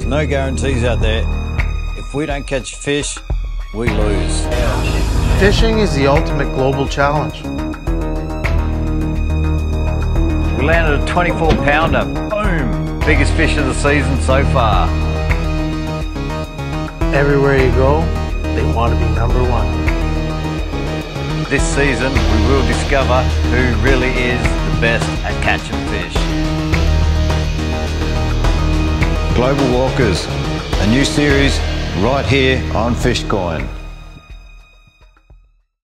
no guarantees out there. If we don't catch fish, we lose. Fishing is the ultimate global challenge. We landed a 24-pounder. Boom! Biggest fish of the season so far. Everywhere you go, they want to be number one. This season, we will discover who really is the best at catching fish. Global Walkers, a new series right here on Fishcoin.